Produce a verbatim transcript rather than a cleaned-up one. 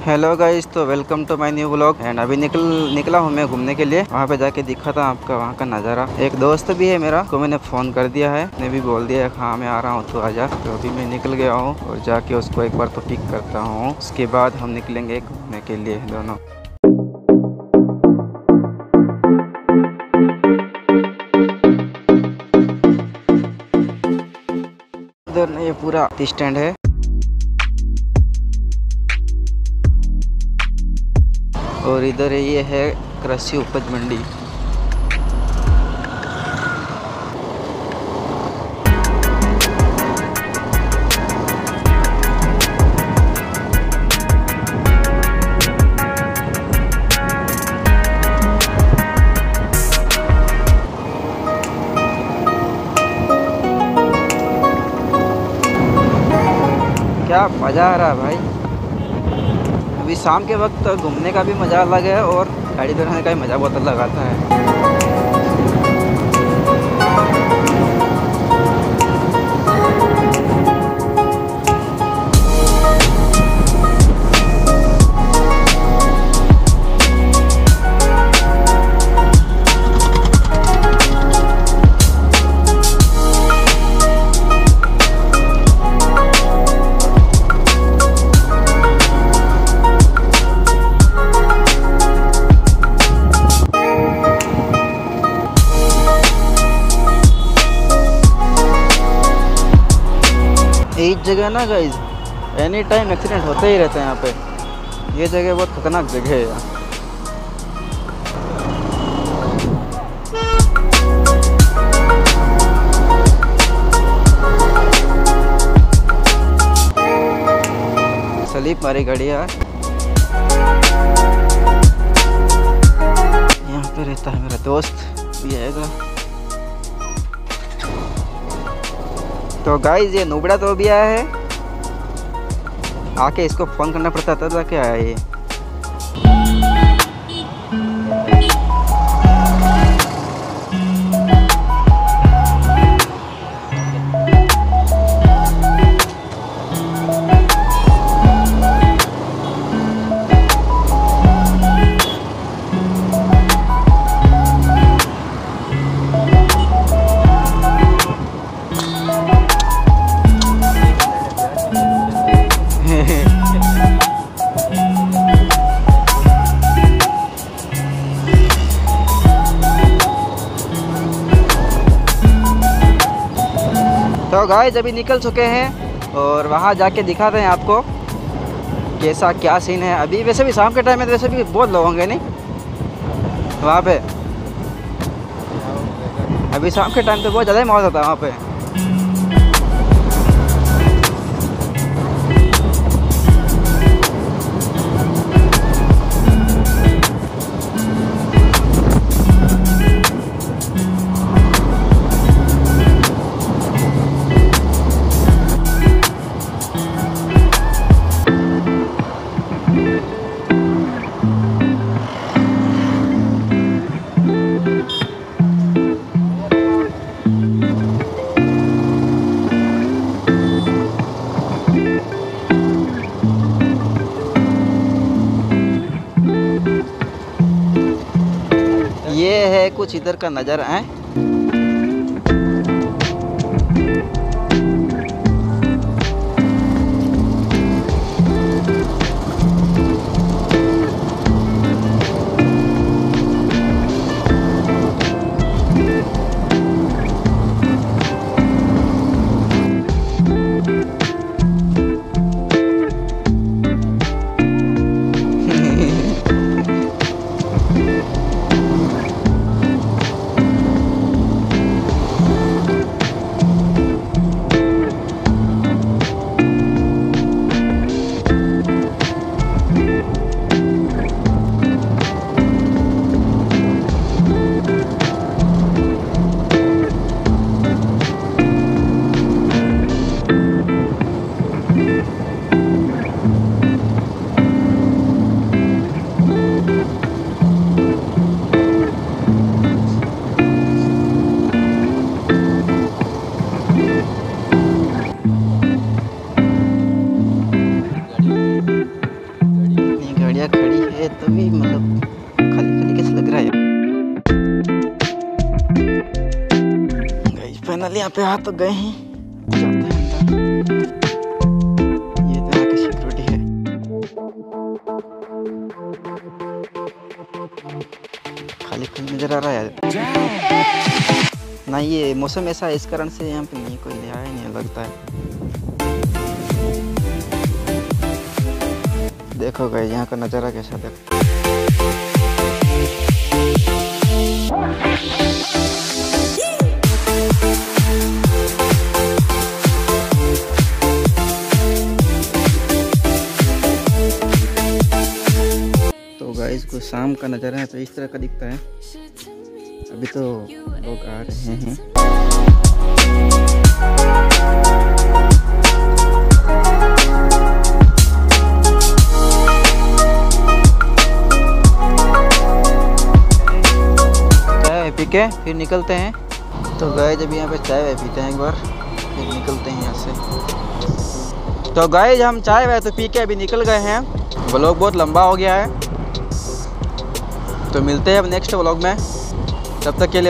Hello guys, तो welcome to my new vlog. And अभी निकल निकला हूँ मैं घूमने के लिए। वहाँ पे जाके दिखा था आपका वहाँ का नज़ारा। एक दोस्त भी है मेरा को मैंने फ़ोन कर दिया है, ने भी बोल दिया है हाँ मैं आ रहा हूँ तो आजा। तो अभी मैं निकल गया हूँ और जाके उसको एक बार तो पिक करता हूँ, उसके बाद हम निकलेंगे घूमने के लिए दोनों। इधर ये पूरा स्टैंड है और इधर ये है कृषि उपज मंडी। क्या मज़ा आ रहा है भाई। अभी शाम के वक्त घूमने का भी मज़ा अलग है और गाड़ी चलाने का भी मज़ा बहुत अलग आता है। एक जगह ना गाइज एनी टाइम एक्सीडेंट होते ही रहते हैं यहाँ पे। ये जगह बहुत खतरनाक जगह है यार। स्लिप मारी गाड़ी यार। यहाँ पे रहता है मेरा दोस्त, ये आएगा। तो गाइज ये नुबड़ा तो भी आया है, आके इसको फोन करना पड़ता था जाके आया ये। तो गाइस अभी निकल चुके हैं और वहाँ जाके दिखाते हैं आपको कैसा क्या सीन है। अभी वैसे भी शाम के टाइम में वैसे भी बहुत लोग होंगे नहीं वहाँ पे। अभी शाम के टाइम पे बहुत ज़्यादा ही मौज होता है वहाँ पे। ये है कुछ इधर का नज़ारा है। गाड़ियाँ खड़ी है तो भी मतलब खाली खाली कैसे लग रहा है। फाइनली यहाँ पे आ तो गए हैं, जाते हैं अंदर। ये तो यहाँ की सिक्योरिटी है। खाली खाली नजर आ रहा है ना। ये मौसम ऐसा है, इस कारण से यहाँ पे नहीं कोई ले आया नहीं लगता है। देखो गाइस यहाँ का नज़ारा कैसा देखो। तो गाइस को शाम का नज़ारा है तो इस तरह का दिखता है। अभी तो लोग आ रहे हैं। चाय पी के फिर निकलते हैं। तो गाइस अभी यहाँ पे चाय वाय पीते हैं एक बार, फिर निकलते हैं यहाँ से। तो गाइस हम चाय वाय तो पी के अभी निकल गए हैं। व्लॉग बहुत लंबा हो गया है, तो मिलते हैं अब नेक्स्ट व्लॉग में। तब तक के लिए